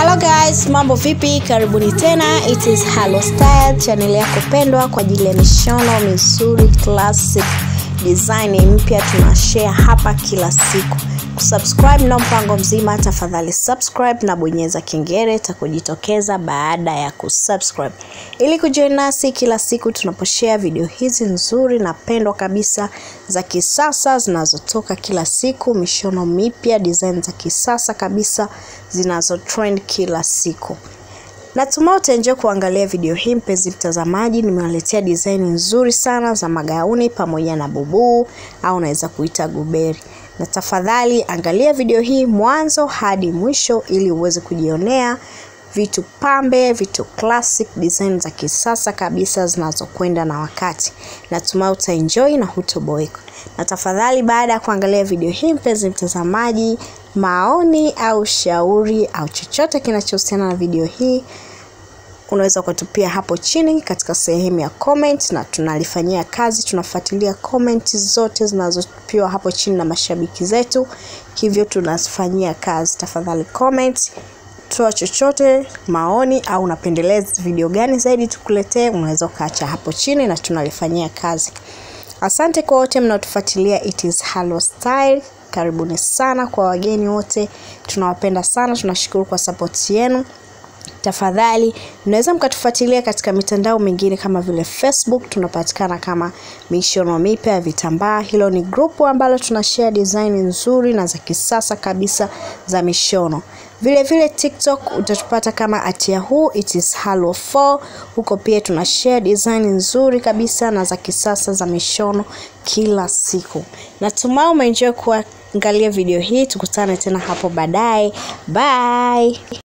Hello guys, mambo vipi? Karibuni tena. It is Hello Style, channel yako pendwa kwa ajili ya mishono mizuri, classic design mpya tunashare hapa kila siku. Kusubscribe na mpango mzima, tafadhali subscribe na bonyeza kengele itakujitokeza baada ya kusubscribe. Ili kujoin nasi kila siku tunaposhare video hizi nzuri na pendwa kabisa za kisasa zinazotoka kila siku, mishono mipya, design za kisasa kabisa zinazo trend kila siku. Natumai utaenjoy kuangalia video hii mpenzi mtazamaji. Nimewaletea design nzuri sana za magauni pamoja na bubu au unaweza kuita guberi. Na tafadhali angalia video hii mwanzo hadi mwisho ili uweze kujionea vitu pambe, vitu classic design za kisasa kabisa zinazokwenda na wakati. Natumai utaenjoy na hutoboeka. Na tafadhali baada ya kuangalia video hii mpenzi mtazamaji, maoni au shauri au chochote kinachohusiana na video hii unaweza kutupia hapo chini katika sehemu ya comment na tunalifanyia kazi. Tunafuatilia comment zote zinazotupiwa hapo chini na mashabiki zetu, hivyo tunafanyia kazi. Tafadhali comment, toa chochote, maoni au unapendelea video gani zaidi tukuletee, unaweza kaacha hapo chini na tunalifanyia kazi. Asante kwa wote mnaotufuatilia. It is Hello Style. Karibuni sana kwa wageni wote. Tunawapenda sana, tunashukuru kwa support yenu. Tafadhali mnaweza mkatufuatilia katika mitandao mingine kama vile Facebook, tunapatikana kama mishono mipya vitambaa. Hilo ni group ambalo tunashare design nzuri na za kisasa kabisa za mishono. Vile vile TikTok utatupata kama @yahoo it is hello 4. Huko pia tunashare design nzuri kabisa na za kisasa za mishono kila siku. Natumai umeenjoy kuangalia video hii. Tukutane tena hapo baadaye. Bye.